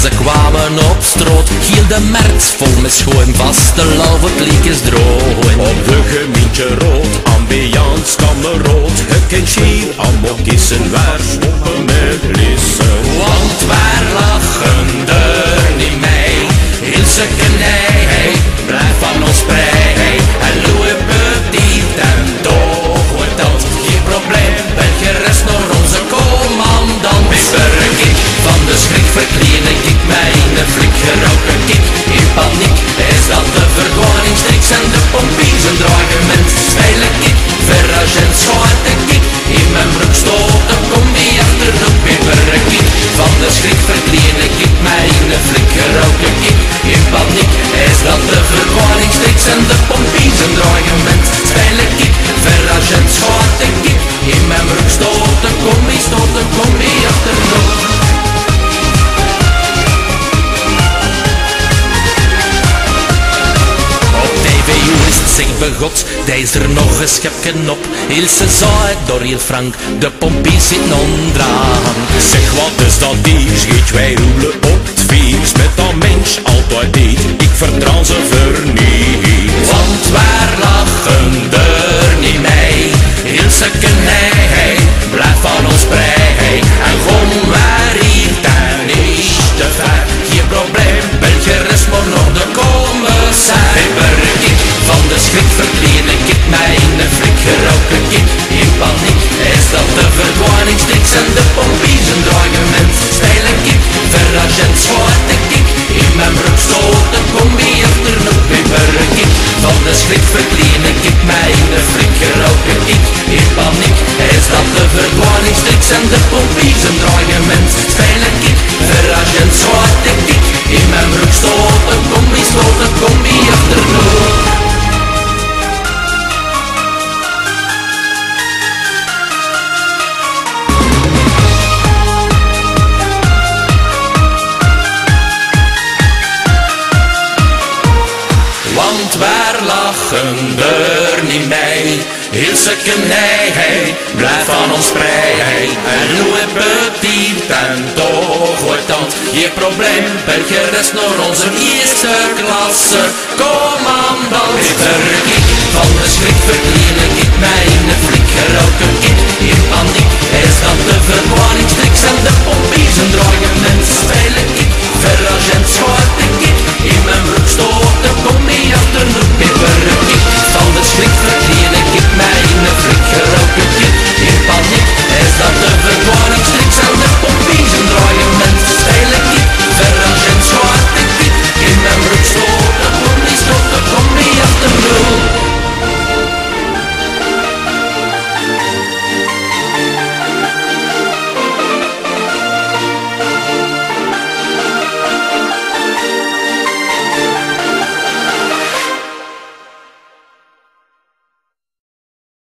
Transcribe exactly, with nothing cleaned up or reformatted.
ze kwamen op straat, hield de merks vol met schoen vast, de lauwe kliekjes droog. Op de gemeentje rood, ambiance kamerood, het kind schier, allemaal kissen, waar smoppen met lissen. Want waar lachen er niet mee, heel ze knij, blijf van ons vrij. En Louis Petit en toch wordt dat geen probleem, welke rest naar onze commandant. Bibberig ik, van de schrik verkleen ik mij in de flik, geroken ik in paniek. Is dat de vergwaningstriks en de pompies een dreigement? Spijlig ik, verragent schaat ik, in mijn broek stoten kom die achterop. Bibberig ik, van de schrik verkleen ik mij in de flik, geroken ik in paniek. Is dat de vergwaningstriks en de pompies een dreigement? Spijlig ik, verragent schaat ik, in mijn broek stoten kom die stoten kom die achterop. Zeg begot, daar is er nog een schepje op. Ilse zei het door heel Frank, de pompies zitten onderaan. Zeg wat is dat hier, schiet wij roelen op het vies, met dat mens altijd niet, ik vertrouw ze verniet. Want waar lachen er niet mee, Ilse knij, blijf van ons vrij. En gewoon waar hier dan is te ver, geen probleem, welke rest moet nog de komen zijn. Van de schrik verkleen ik mij in de flik, geroken ik in paniek. Is dat de vergwaningstriks en de pompies een dreigement? Spijlig ik, verragent schaat ik, in mijn broek stoten kom die achterop. Bibberig ik, van de schrik verkleen ik mij in de flik, geroken ik in paniek. Is dat de vergwaningstriks en de pompies een dreigement? Spijlig ik, verragent schaat ik, in mijn broek stoten kom die stoten kom die achterop. Want waar lachen er niet mee, heel ze knij, blijf van ons vrij. En Louis Petit en toch wordt dat je probleem, welke rest naar onze eerste klasse commandant. Bibberig ik, van de schrik verkleen ik mij in de flik, geroken ik in paniek. Is dat de vergwaningstriks en de pompie?